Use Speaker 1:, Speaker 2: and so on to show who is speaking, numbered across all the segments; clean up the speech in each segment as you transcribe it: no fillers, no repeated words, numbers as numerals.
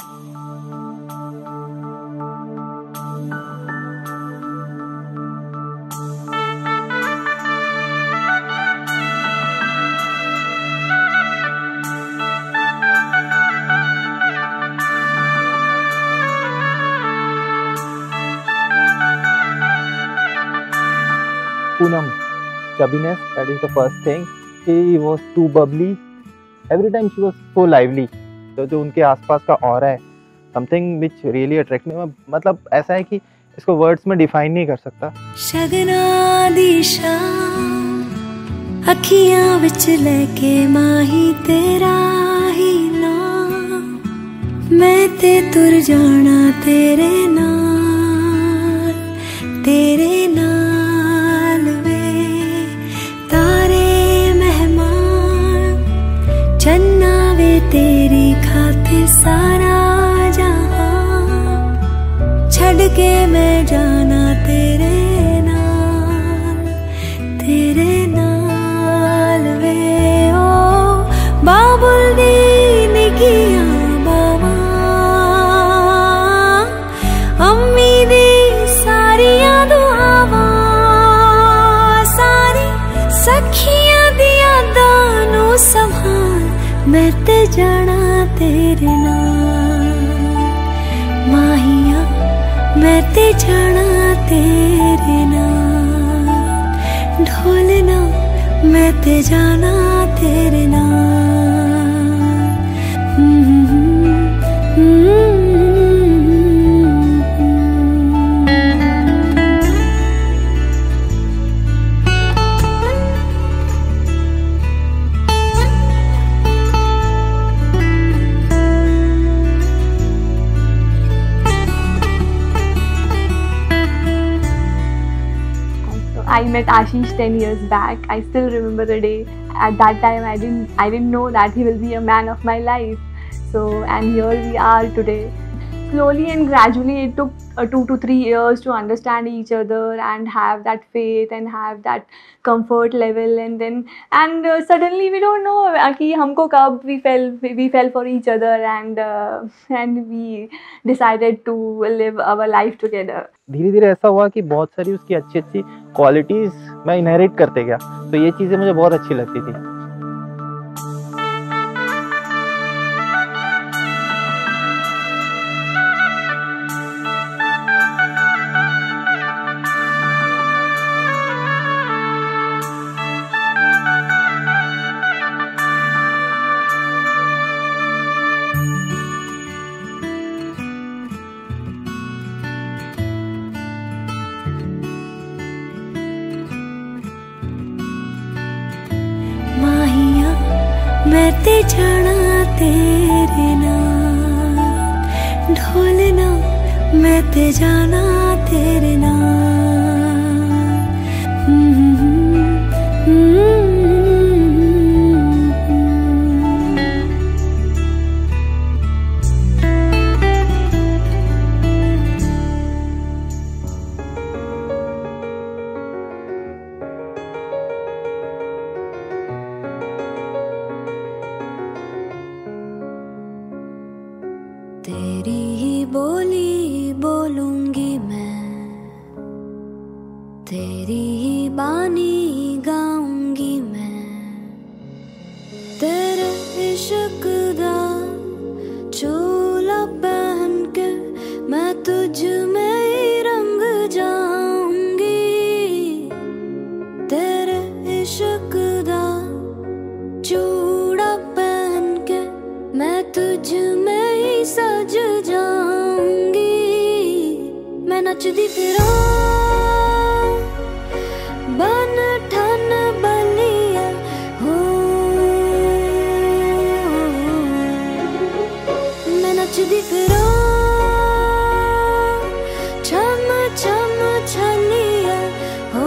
Speaker 1: Poonam, chubbiness, that is the first thing. She was too bubbly. Every time she was so lively. तो जो उनके आसपास का aura है, something which really attract me. मतलब ऐसा है कि इसको words में define नहीं कर सकता.
Speaker 2: शगना दी शाम, अखियां विच लेके माही तेरा ही नाम, मैं ते तुर जाना तेरे नाल, तेरे नाल. चन्ना वे तेरी खातिर सारा जहां, छड़ के मैं जाना तेरे नाल वे. ओ बाबुल दी निकियां बावा, अम्मी दी सारियां दुआवां, सारी सखियां दी यादां नू संभाल, मैं ते जाना तेरे नाल. माहिया मैं ते जाना तेरे नाल, ढोलना मैं ते जाना तेरे नाल.
Speaker 3: I met Ashish 10 years back. I still remember the day. At that time, I didn't know that he will be a man of my life. So, and here we are today. Slowly and gradually, it took 2 to 3 years to understand each other and have that faith and have that comfort level. And suddenly we don't know कि हमको कब we fell for each other and we decided to live our life together.
Speaker 1: धीरे धीरे ऐसा हुआ कि बहुत सारी उसकी अच्छी अच्छी क्वालिटीज मैं इनहेरिट करते गया, तो ये चीजें मुझे बहुत अच्छी लगती थी.
Speaker 2: मैं ते जाना तेरे नाल, ढोलना मैं ते जाना तेरे नाल. तेरी ही बोली बोलूंगी मैं, तेरी ही बानी गाऊंगी मैं, तेरे इश्क दा चोला पहन के मैं तुझ में ही रंग जाऊंगी, तेरे इश्क दा चूड़ा पहन के मैं तुझ में सज जाऊंगी. मैं नचदी फिरां बन ठन बलिया हो, मैं नचदी फिरां छम छम छलिया हो.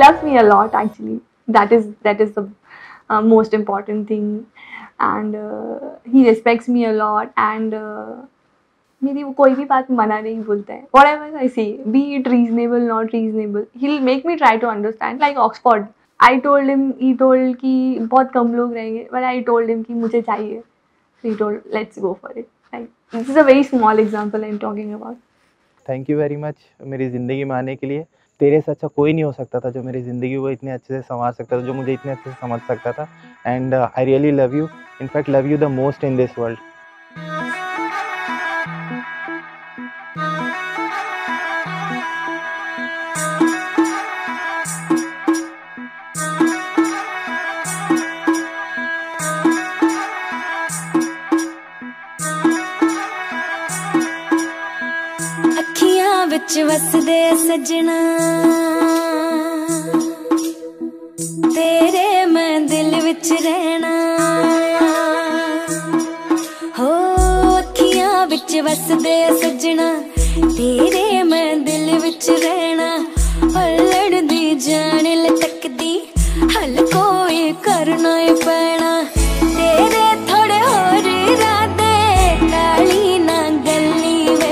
Speaker 3: loves me a lot actually. That is the most important thing, and he respects me a lot, and मेरी वो कोई भी बात मना नहीं बोलता है. Whatever I say, be it reasonable, not reasonable, he'll make me try to understand. Like Oxford, I told him, he told कि बहुत कम लोग रहेंगे, but I told him कि मुझे चाहिए. So he told, let's go for it. Like, this is a very small example I'm talking about.
Speaker 1: Thank you very much मेरी ज़िंदगी में आने के लिए. तेरे से अच्छा कोई नहीं हो सकता था जो मेरी ज़िंदगी को इतने अच्छे से संवार सकता था, जो मुझे इतने अच्छे से समझ सकता था. And I really love you. In fact love you the most in this world.
Speaker 2: विच वसदे सजना तेरे मैं दिल विच रहना हो. अखियां विच वसदे सजना तेरे मैं दिल विच रहना. पलड़ दी जान लटकदी हल कोई करना ही पैना. तेरे थोड़े होर इरादे काली ना गली वे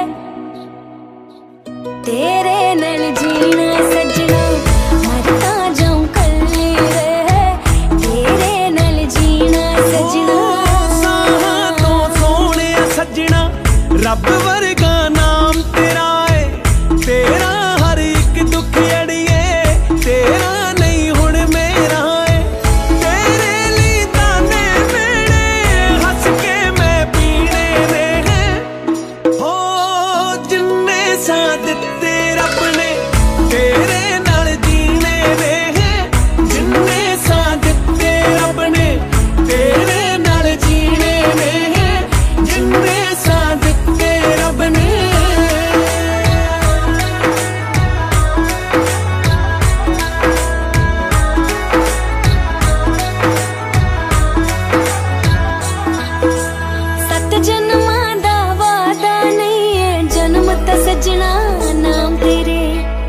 Speaker 2: तेरे नल जीना सजना मरता जाऊं कल्ली वे तेरे नल जीना सजना.
Speaker 4: तो सोने सजना रब वर्गा नाम तेरा है. तेरा हर एक दुख अड़िए तेरा नहीं हुण मेरा है. तेरे लिए ताने मेरे हंस के मैं पीने दे हैं हो. जिन्ने साथ रब ने तेरे नाल जीने दे हैं. जिन्ने साथ दिते रब ने तेरे नाल जीने दे हैं. जिन्ने साथ दिते रब ने.
Speaker 2: सत जन्मां दा वादा नहीं है जन्म ता सजना नाम तेरे.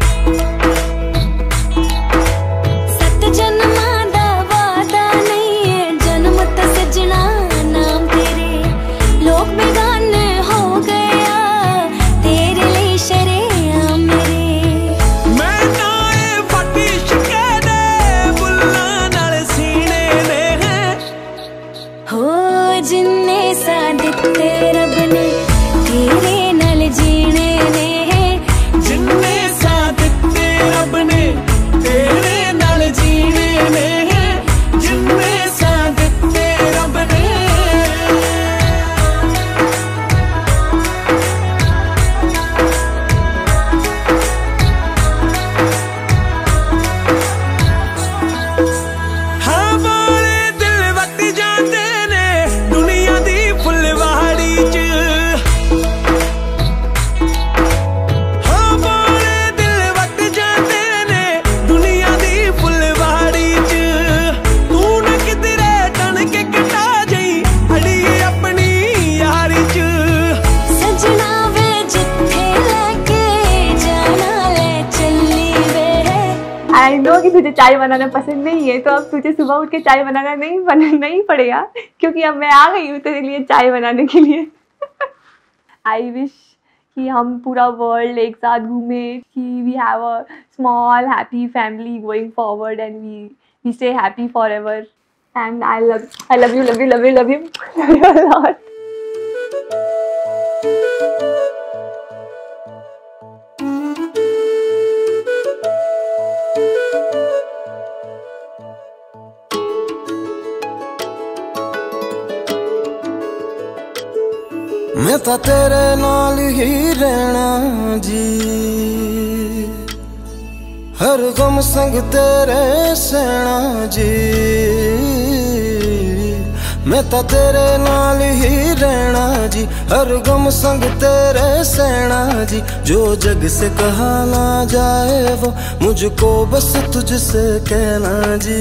Speaker 2: सत जन्मां दा वादा नहीं है जन्म ता सजना नाम तेरे. लोग बेगाने हो गया तेरे लिए शरेआम मेरे.
Speaker 4: मैं नाए फटी शिकदे बुल्ला नाल सीने दे हैं
Speaker 2: हो. जिन्ने सा दिते रब ने तेरे नाल जीने ने.
Speaker 4: जिन्ने साथ दिते रब ने तेरे नाल जीने ने. जिन्ने साथ दिते रब ने. हाँ बाले दिल वट जाते ने दुनिया दी फुलवाड़ी च. हाँ बाले दिल वट जाते ने दुनिया दी फुलवाड़ी च. तू न किधरे तन के कटा जाई अड़िए अपनी यारी च.
Speaker 2: सजना वे जिथे लेके जाना ले चली वे.
Speaker 3: आई नो कि तुझे चाय बनाना पसंद नहीं है, तो अब तुझे सुबह उठ के चाय बनाना नहीं पड़ेगा, क्योंकि अब मैं आ गई हूँ तेरे लिए चाय बनाने के लिए. आई विश कि हम पूरा वर्ल्ड एक साथ घूमे, कि we have a small happy family going forward and we stay happy forever. And I love you a lot.
Speaker 5: मैं ਤਾਂ तेरे नाल ही रहना जी. हर गम संग तेरे सहना जी. मैं ਤਾਂ तेरे नाल ही रहना जी. हर गम संग तेरे सहना जी. जो जग से कहा ना जाए वो मुझको बस तुझसे कहना जी.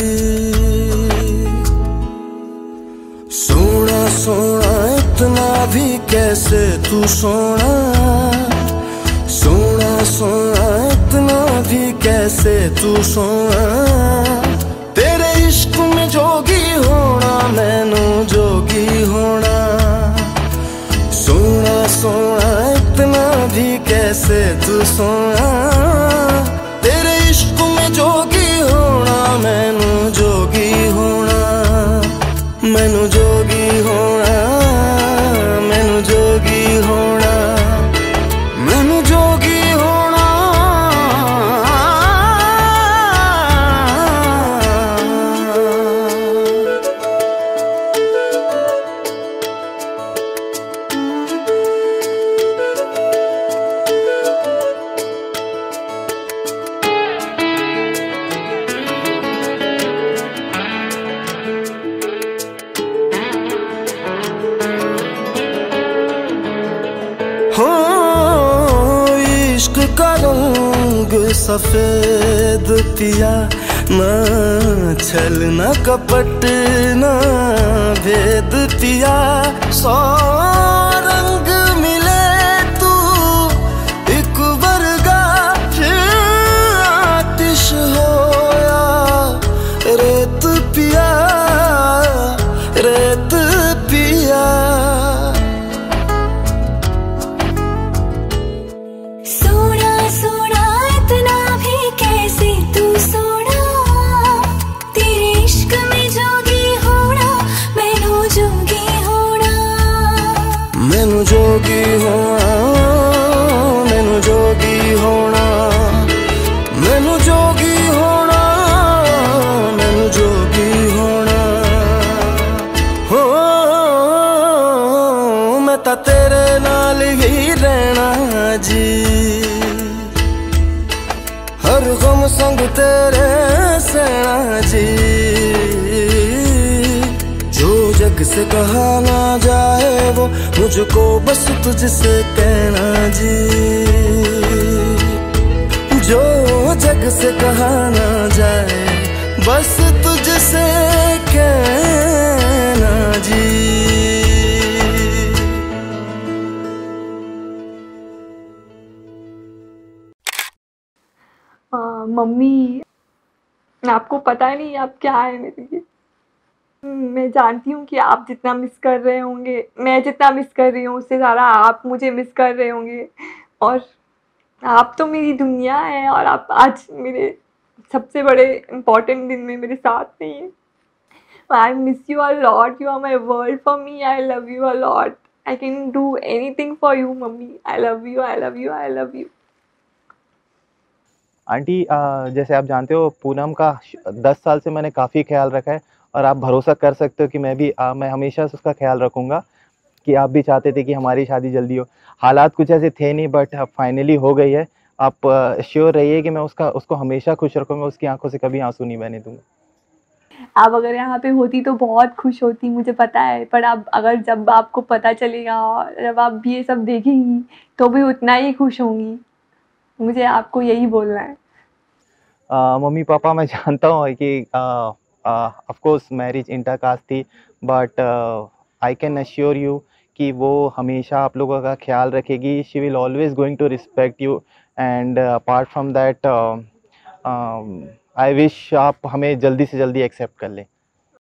Speaker 5: सोना सोना इतना भी कैसे तू सोना. सोना सोना इतना भी कैसे तुझसे तू सोना, तेरे इश्क में जोगी होना, मैनू जोगी होना। सोना सोना इतना भी कैसे तू सोना, तेरे इश्क में जोगी होना, मैनू जोगी होना, मैनू जोगी होना, मैनू जोगी होना, मैनू जोगी होना। हो इश्क का रंग सफेद पिया, ना छल न कपट न भेद पिया। सौ रंग मिले तू एक वर्गा, फिर आतिश होया रेत पिया, रेत पिया।
Speaker 2: सोना सोना इतना भी कैसे तू सोना, तेरे इश्क में जोगी होना, मैनू जोगी होना,
Speaker 5: मैनू जोगी होना, मैनू जोगी होना, मैनू जोगी होना, मैनू जोगी होना। हो मैं तां तेरे नाल ही रहना जी, हर गम संग तेरे सहना जी। जो जग से कहा ना जाए वो मुझको बस तुझसे कहना जी, जो जग से कहा ना जाए बस तुझसे कहना जी।
Speaker 3: मम्मी, आपको पता नहीं आप क्या है मेरे लिए। मैं जानती हूँ कि आप जितना मिस कर रहे होंगे, मैं जितना मिस कर रही हूँ उससे ज़्यादा आप मुझे मिस कर रहे होंगे। और आप तो मेरी दुनिया है, और आप आज मेरे सबसे बड़े इम्पोर्टेंट दिन में मेरे साथ नहीं है। I miss you a lot, you are my world for me, I love you a lot, I can do anything for you mummy, I love you, I love you, I love you.
Speaker 1: Aunty, जैसे आप जानते हो पूनम का 10 साल से मैंने काफ़ी ख्याल रखा है, और आप भरोसा कर सकते हो कि मैं हमेशा से उसका ख्याल रखूंगा। कि आप भी चाहते थे कि हमारी शादी जल्दी हो, हालात कुछ ऐसे थे नहीं, बट फाइनली हो गई है। आप श्योर रहिए कि मैं उसको हमेशा खुश रखूंगा, उसकी आंखों से कभी आंसू नहीं बहने दूंगा।
Speaker 3: आप अगर यहाँ पे होती तो बहुत खुश होती, मुझे पता है, पर अब अगर जब आपको पता चलेगा, जब आप ये सब देखेंगी तो भी उतना ही खुश होंगी। मुझे आपको यही बोलना है।
Speaker 1: मम्मी पापा, मैं जानता हूँ कि ऑफ कोर्स मैरिज इंटरकास्ट थी, but I can assure you कि वो हमेशा आप लोगों का ख्याल रखेगी। She will always going to respect you, and apart from that I wish आप हमें जल्दी से जल्दी एक्सेप्ट कर लें।